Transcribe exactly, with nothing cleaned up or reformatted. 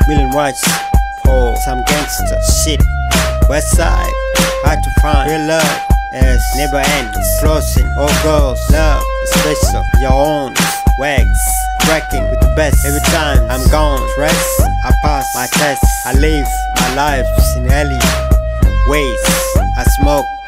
million rights for some gangster shit. West side, hard to find. Real love is never ends. Closing, all girls, love is special. Your own wags, cracking with the best. Every time I'm gone, stress, I pass my test. I live my life in alley ways. I smoke